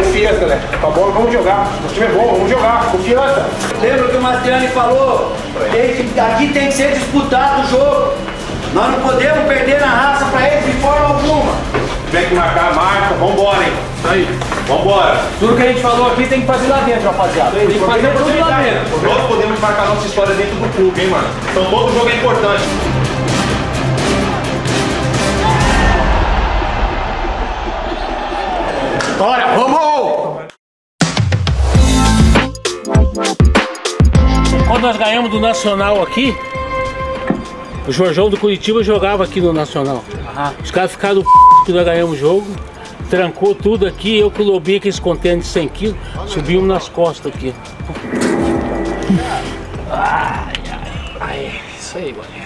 Confiança, né? Com a bola, vamos jogar. O time é bom, vamos jogar. Confiança. Lembra que o Mastriani falou? Aqui tem que ser disputado o jogo. Nós não podemos perder na raça pra eles de forma alguma. Tiver que marcar, marca. Vambora, hein? Isso aí. Vambora. Tudo que a gente falou aqui tem que fazer lá dentro, rapaziada. Tem que fazer tudo lá dentro. Nós podemos marcar nossa história dentro do clube, hein, mano? Então todo jogo é importante. Bora, vamos! Quando nós ganhamos do Nacional aqui, o Jorjão do Curitiba jogava aqui no Nacional. Os caras ficaram que nós ganhamos o jogo, trancou tudo aqui, eu que lobei aqueles contêineres de 100 kg, subimos nas costas aqui. Ai, ai, ai, isso aí, mano.